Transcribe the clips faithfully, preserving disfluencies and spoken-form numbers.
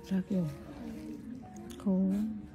ra kiểu khô.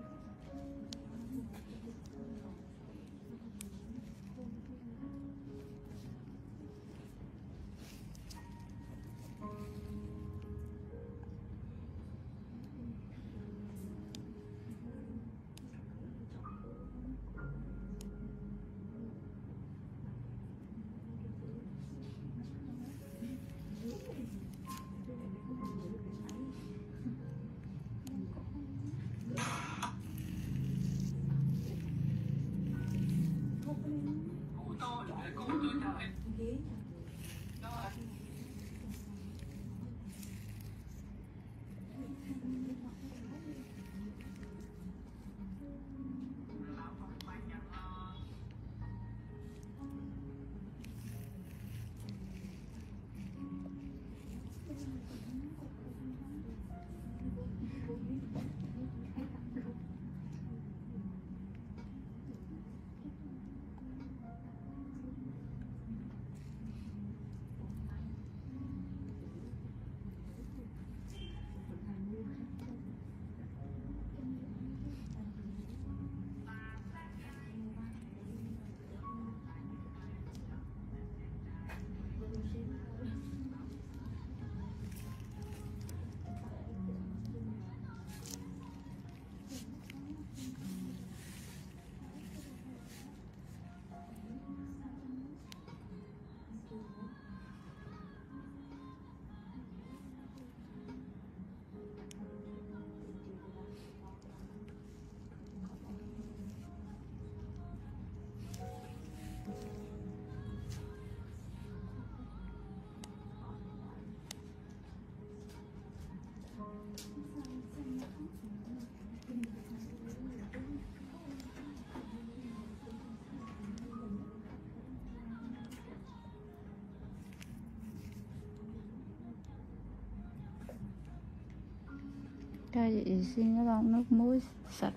Cái gì xin nó bằng nước muối sạch.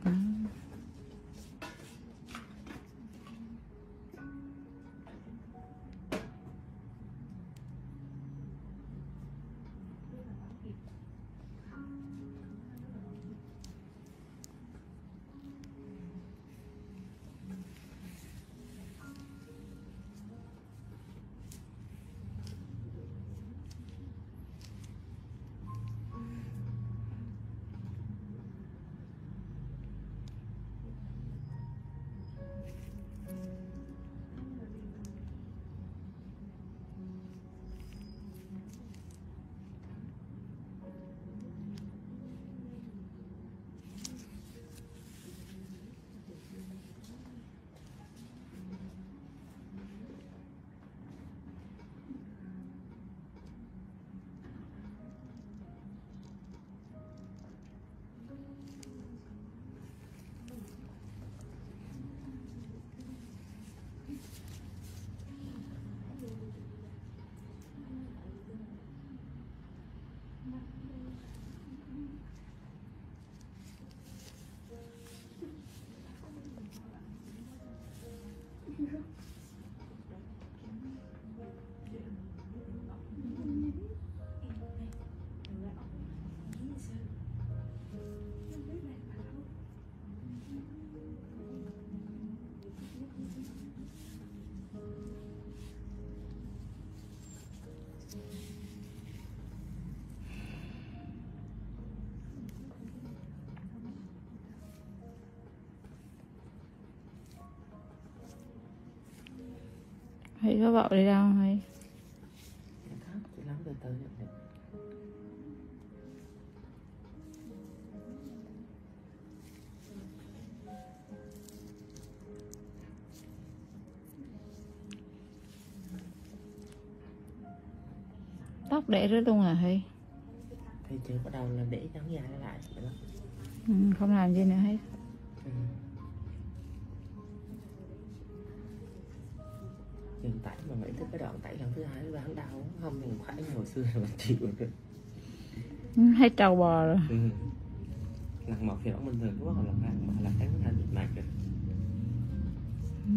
Hay có bạo đi đâu hay? Chỉ lắm từ từ được. Tóc để rớt luôn à hay? Thì chưa bắt đầu là để ngắn dài lại vậy đó. Ừ, không làm gì nữa hết. Ừ. Dừng tẩy mà nghĩ tới cái đoạn tẩy lần thứ hai nó đau không còn phải như hồi xưa là mình chịu được. Hay trâu bò rồi. Ừ. Lần một thì vẫn bình thường, có lần hai mà là tháng hai bị mệt rồi. Ừ.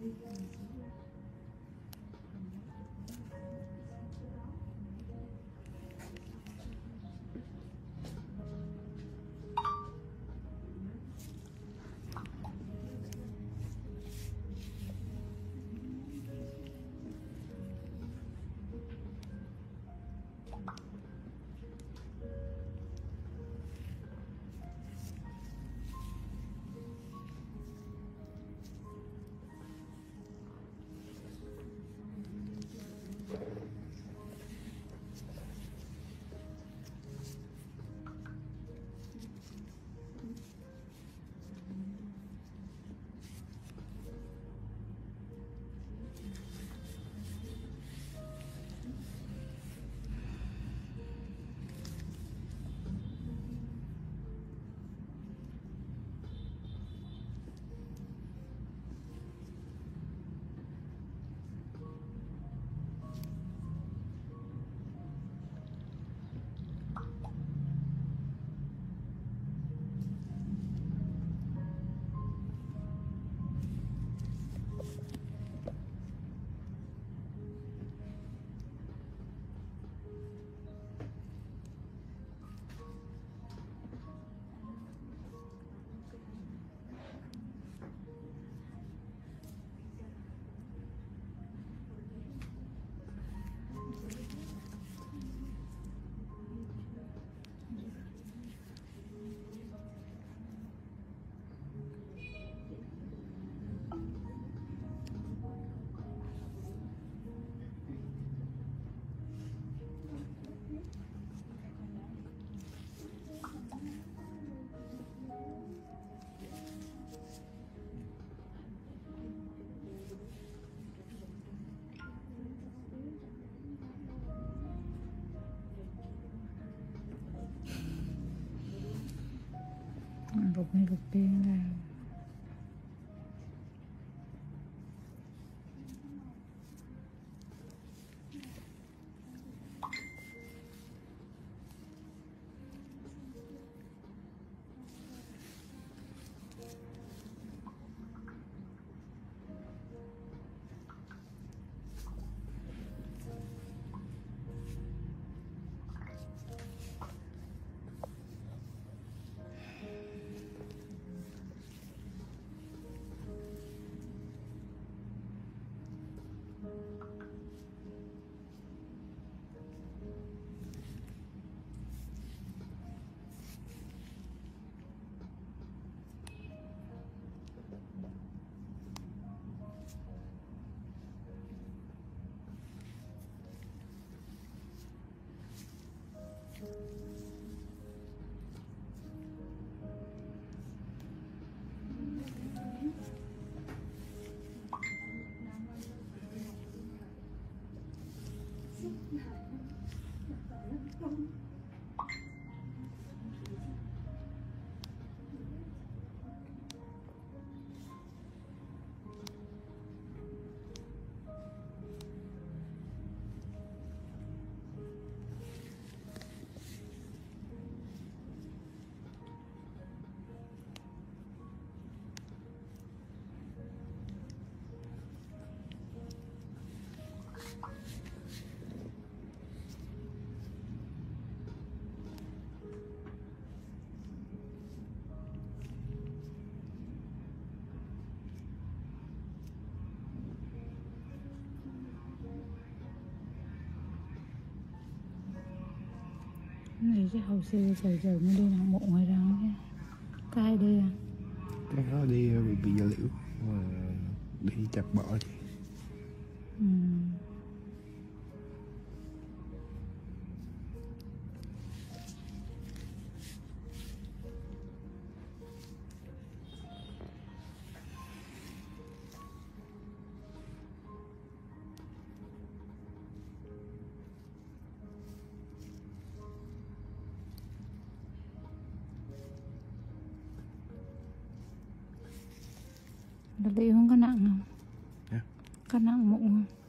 Rụt này rụt kia là này cái hậu xe sờ sờ mới đi nào một ngoài ra cái cái đi à cái đó đi bị bị da liễu mà đi chặt bỏ chị. Ừ. Đợt đi không có nặng không? Yeah. Có nặng mụn không?